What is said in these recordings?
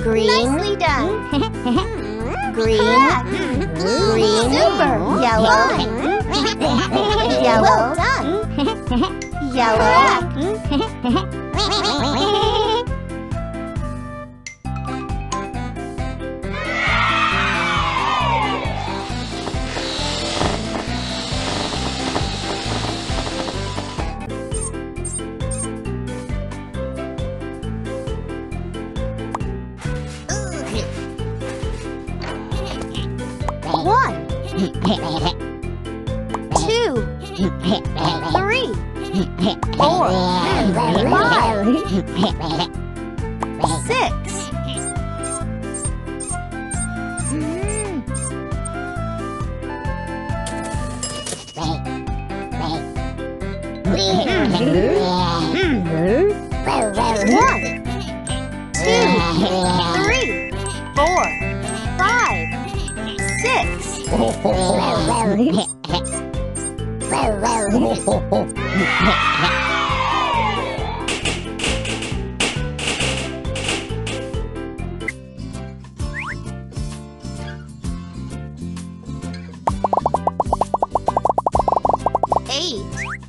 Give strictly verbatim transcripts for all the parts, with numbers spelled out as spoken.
Green. Nicely done. Green. Correct. Green. Super. Yellow. Yellow. Well done. Yellow. One, two, three, four, five, six, one, two, three, four, five, six. Eight.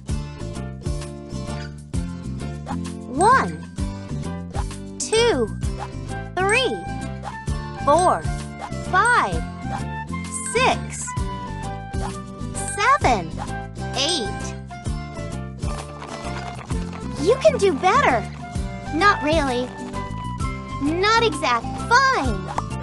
One, two, three, four, five, six, seven, eight. You can do better. Not really. Not exact. Fine.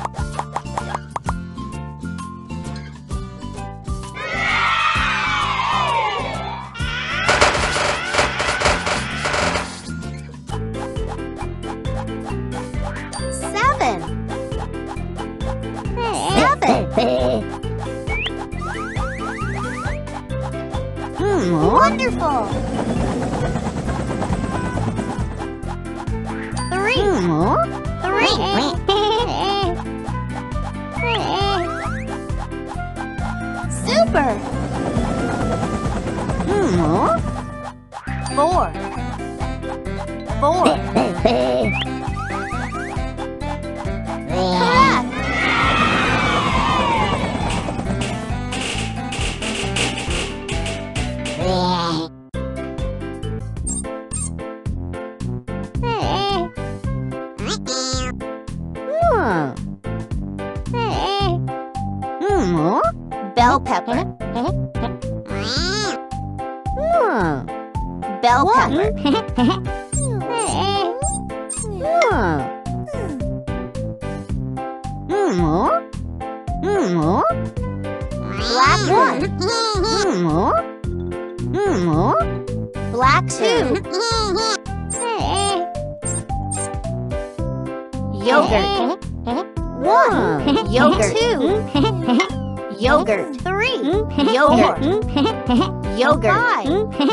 Seven. Seven. Wonderful. Three. Three. Super. Four. Four. Correct. Bell pepper. Bell pepper. Black one. Black two. Yogurt. One. Yogurt. Two. Yogurt. Three. Yogurt. Yogurt. Five.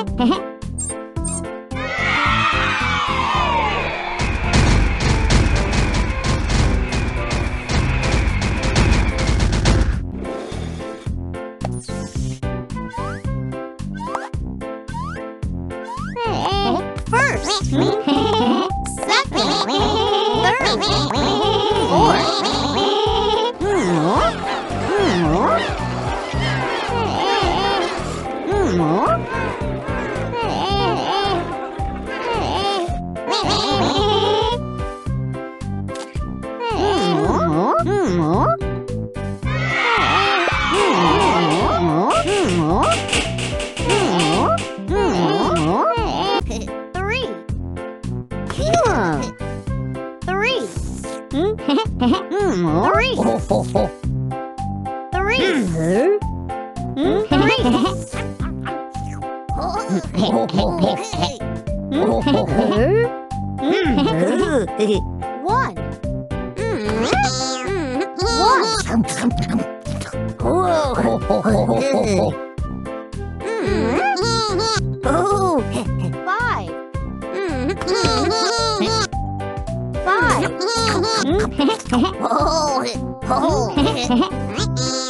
First, second, third, fourth. Three. Three. Three. Three. Three. One. Five. Five.